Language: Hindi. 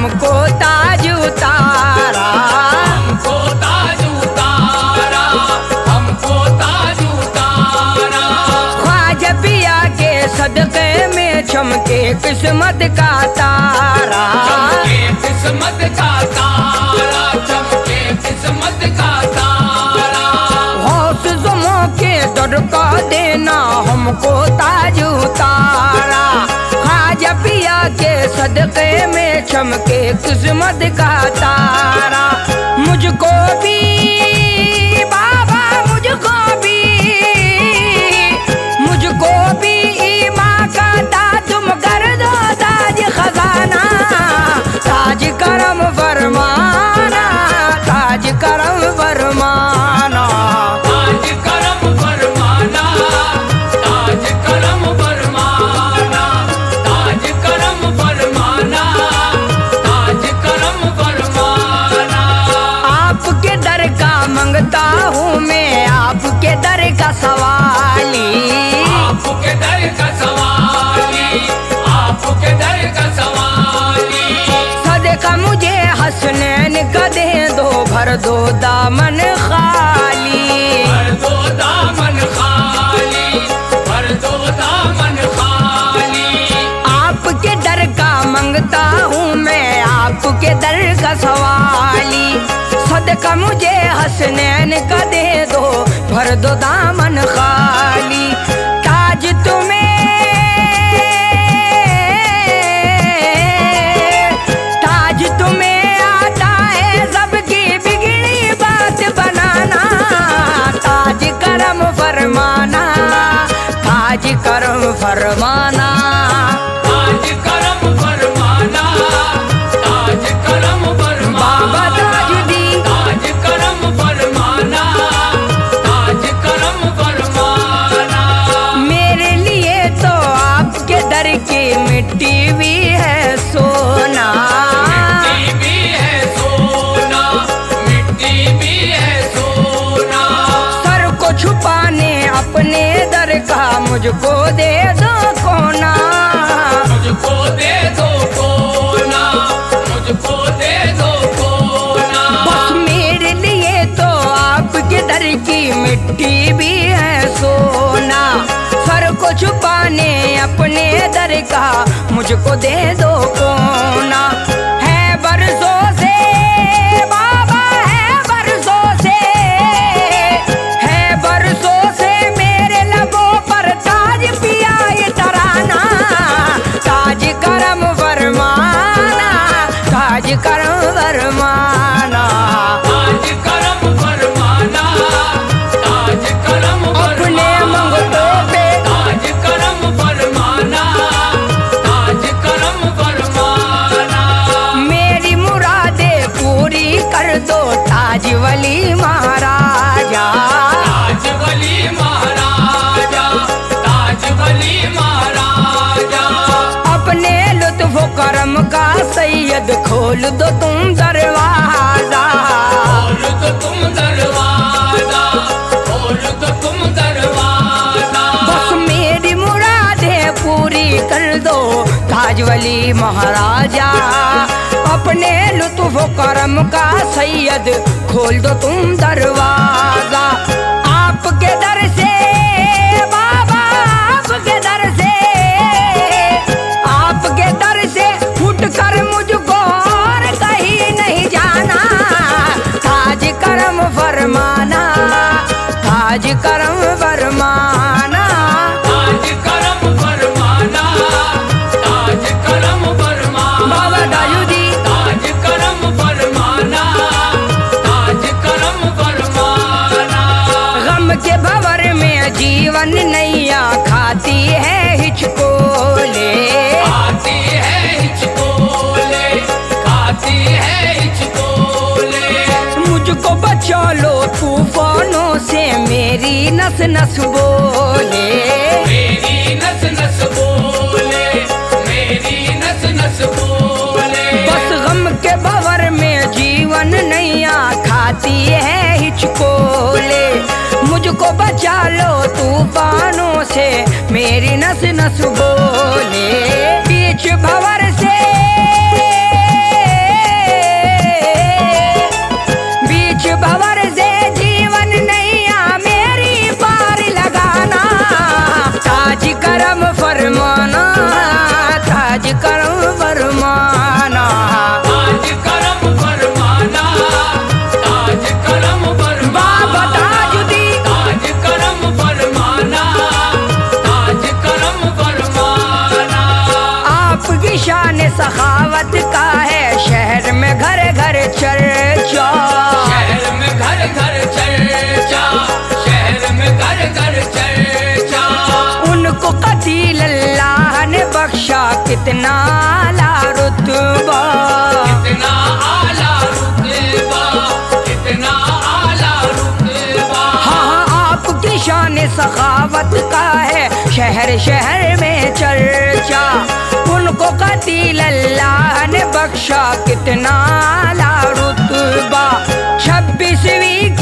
हमको ताज उतारा, हमको ताज उतारा, हमको ताज उतारा। ख्वाजा पिया के सदके में चमके किस्मत का तारा, चमके किस्मत का तारा, चमके किस्मत का तारा। गौस ज़ुमों के दर का देना हमको ताज उतारा, ख्वाजा पिया के सदके में चमके किस्मत का तारा। मुझको भी बाबा, मुझको भी, मुझको भी ईमान का ताज तुम कर दो ताज खजाना, ताज करम फरमाना, ताज करम फरमाना। ताज करम फरमाना, ताज करम फरमाना, ताज करम फरमाना, ताज करम फरमाना। आपके दर का मंगता हूँ मैं, आपके दर का सवाली, आपके दर का सवाली, आपके दर का सवाली। सदका मुझे हसनैन का दे दो, भर दो दामन खाली, भर दो दामन खाली, भर दो दामन खाली। आपके दर का मंगता हूँ मैं, आपके दर का सवाली, सदका मुझे हसनैन का दे दो, भर दो दामन खाली। ताज तुम्हें, ताज तुम्हें आता है सबकी बिगड़ी बात बनाना, ताज करम फरमाना, ताज करम फरमाना। ताज करम फरमाना, ताज करम फरमाना। बाबा ताजुद्दीन, ताज करम फरमाना, ताज करम फरमाना। मेरे लिए तो आपके दर की मिट्टी भी है सोना, मिट्टी भी है सोना, मिट्टी भी है सोना। सर को छुपाने अपने दर का मुझको दे दो कोना, मुझको दे दो कोना, मुझको दे दो कोना। बस मेरे लिए तो आपके दर की मिट्टी भी है सोना, सर को छुपाने अपने दर का मुझको दे दो कोना। है बरसों से बाबा, है बरसों से, है बरसों से मेरे लबों पर ताज पिया ये तराना, ताज करम फरमाना, ताज करम फरमाना। ताज करम फरमाना, ताज करम अपने मंगतों पे ताज करम फरमाना, ताज करम फरमाना। मेरी मुरादें पूरी कर दो ताज वली महाराजा, ताज वली महाराजा, ताज वली महाराजा। अपने लुत्फ करम का सैयद खोल दो तुम दरवाजा, खोल दो तुम दरवाजा, खोल दो तुम दरवाजा। बस मेरी मुरादें पूरी कर दो ताज वली महाराजा, अपने लुत्फ करम का सैयद खोल दो तुम दरवाजा। आपके दर से बाबा, आपके दर से, आपके दर से उठ कर मुझको और कहीं नहीं जाना, ताज करम फरमाना, ताज करम फरमाना। ताज करम फरमाना, ताज करम फरमाना। बाबा ताजुद्दीन, ताज करम फरमाना, ताज करम फरमाना। गम के भंवर में जीवन नैया खाती है हिचकोले, खाती है हिचकोले, खाती है हिचकोले। मुझको बचा लो तूफानों से मेरी नस नस बोले, मेरी नस नस बोले, मेरी नस नस बोले। बस गम के भंवर में जीवन नैया खाती है हिचकोले, मुझको बचा लो तूफानों से मेरी नस नस बोले। बीच भंवर से कितना आला रुतबा, कितना आला रुतबा, कितना आला रुतबा। हाँ आपकी शान सखावत का है शहर शहर में चर्चा, उनको कतील अल्लाह ने बख्शा कितना आला रुतबा। 26वीं